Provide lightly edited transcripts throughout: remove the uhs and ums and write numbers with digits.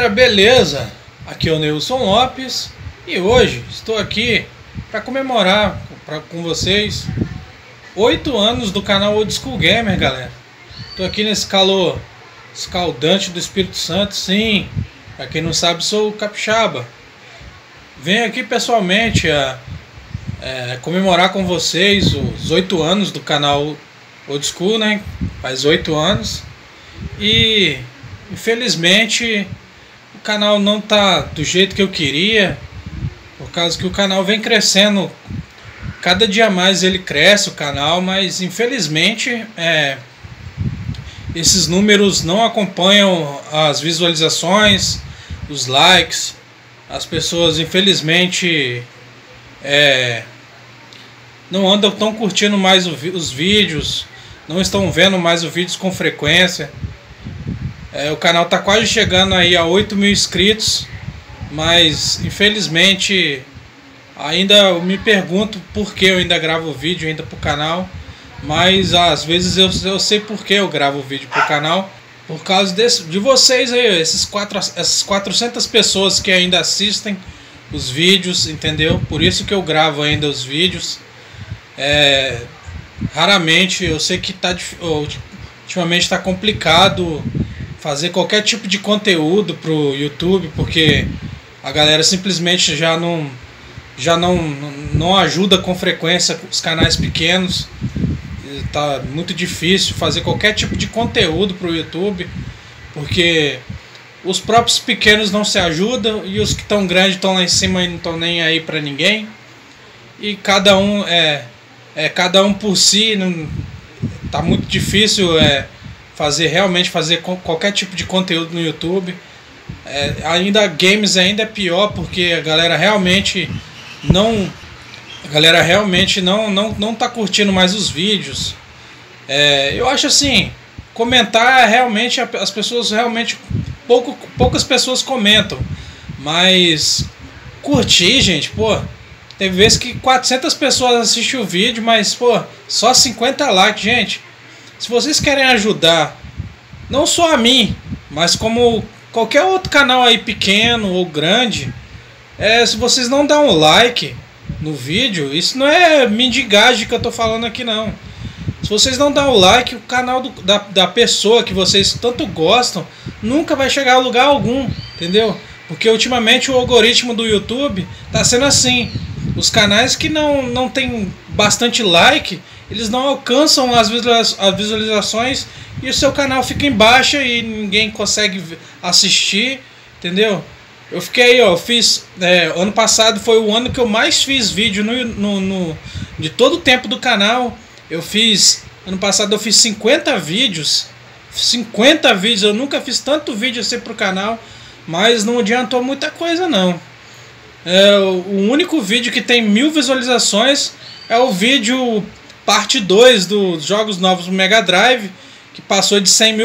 galera, beleza? Aqui é o Nilson Lopes e hoje estou aqui para comemorar com vocês 8 anos do canal Old School Gamer, galera. Estou aqui nesse calor escaldante do Espírito Santo, sim. Para quem não sabe, sou o Capixaba. Venho aqui pessoalmente a comemorar com vocês os 8 anos do canal Old School, né? Faz 8 anos e infelizmente o canal não tá do jeito que eu queria, por causa que o canal vem crescendo, cada dia mais ele cresce o canal, mas infelizmente esses números não acompanham as visualizações, os likes. As pessoas infelizmente não andam tão curtindo mais os vídeos, não estão vendo mais os vídeos com frequência. O canal está quase chegando aí a 8 mil inscritos, mas infelizmente ainda eu me pergunto por que eu ainda gravo vídeo ainda para o canal, mas às vezes eu sei por que eu gravo vídeo para o canal, por causa de vocês aí, essas 400 pessoas que ainda assistem os vídeos, entendeu? Por isso que eu gravo ainda os vídeos. Raramente, eu sei que ultimamente está complicado fazer qualquer tipo de conteúdo pro YouTube, porque a galera simplesmente já não ajuda com frequência os canais pequenos. Tá muito difícil fazer qualquer tipo de conteúdo pro YouTube, porque os próprios pequenos não se ajudam e os que estão grandes estão lá em cima e não estão nem aí para ninguém. E cada um cada um por si, tá muito difícil realmente fazer qualquer tipo de conteúdo no YouTube. Ainda games ainda é pior, porque a galera realmente não tá curtindo mais os vídeos. Eu acho assim, comentar realmente, as pessoas realmente poucas pessoas comentam, mas curtir, gente, pô, teve vezes que 400 pessoas assistem o vídeo, mas pô, só 50 likes, gente. Se vocês querem ajudar, não só a mim, mas como qualquer outro canal aí pequeno ou grande, se vocês não dão um like no vídeo, isso não é mendigagem que eu tô falando aqui não. Se vocês não dão o like, o canal da pessoa que vocês tanto gostam nunca vai chegar a lugar algum, entendeu? Porque ultimamente o algoritmo do YouTube tá sendo assim. Os canais que não tem bastante like, eles não alcançam as visualizações e o seu canal fica em baixa e ninguém consegue assistir, entendeu? Eu fiquei, ano passado foi o ano que eu mais fiz vídeo de todo o tempo do canal. Ano passado eu fiz 50 vídeos, eu nunca fiz tanto vídeo assim pro canal, mas não adiantou muita coisa não. O único vídeo que tem 1000 visualizações é o vídeo parte 2 dos jogos novos do Mega Drive, que passou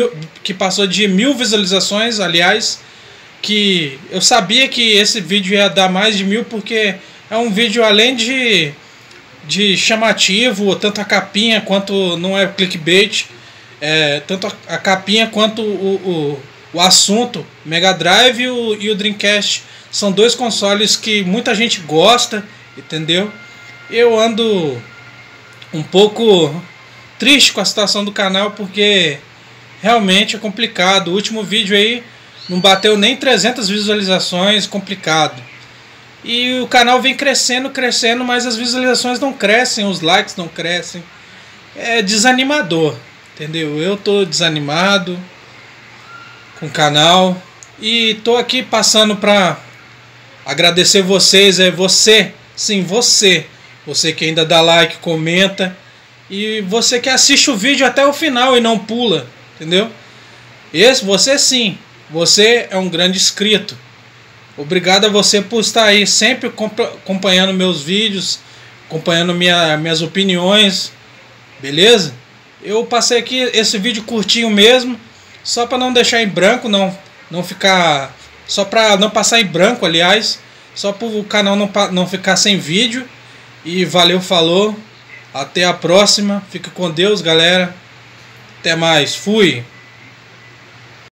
de 1000 visualizações, aliás, que eu sabia que esse vídeo ia dar mais de 1000, porque é um vídeo além de chamativo, tanto a capinha quanto não é clickbait, tanto a capinha quanto o assunto. Mega Drive e o Dreamcast são dois consoles que muita gente gosta, entendeu? Eu ando um pouco triste com a situação do canal, porque realmente é complicado. O último vídeo aí não bateu nem 300 visualizações, complicado. E o canal vem crescendo, mas as visualizações não crescem, os likes não crescem. É desanimador, entendeu? Eu tô desanimado com o canal e tô aqui passando para agradecer vocês, você que ainda dá like, comenta, e você que assiste o vídeo até o final e não pula, entendeu? Você é um grande inscrito. Obrigado a você por estar aí sempre acompanhando meus vídeos, acompanhando minhas opiniões, beleza? Eu passei aqui esse vídeo curtinho mesmo, só para não deixar em branco, não ficar, só para não passar em branco, aliás, só para o canal não ficar sem vídeo. E valeu, falou, até a próxima, fica com Deus, galera, até mais, fui!